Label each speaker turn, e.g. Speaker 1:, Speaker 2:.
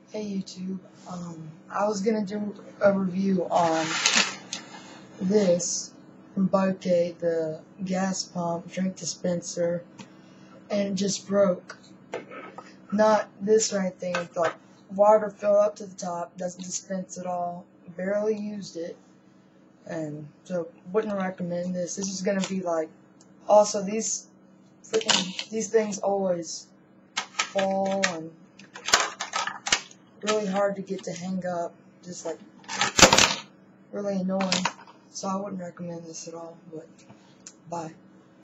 Speaker 1: Hey YouTube, I was gonna do a review on this from Budk, the gas pump drink dispenser, and it just broke. Not this or anything, like water filled up to the top, doesn't dispense at all, barely used it, and so wouldn't recommend this. This is gonna be like, also these things always fall and really hard to get to hang up, just like really annoying, so I wouldn't recommend this at all, but bye.